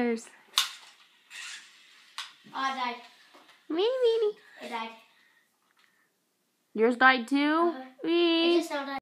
yours. Oh, it died. Meanie. It died. Yours died too? It just now died.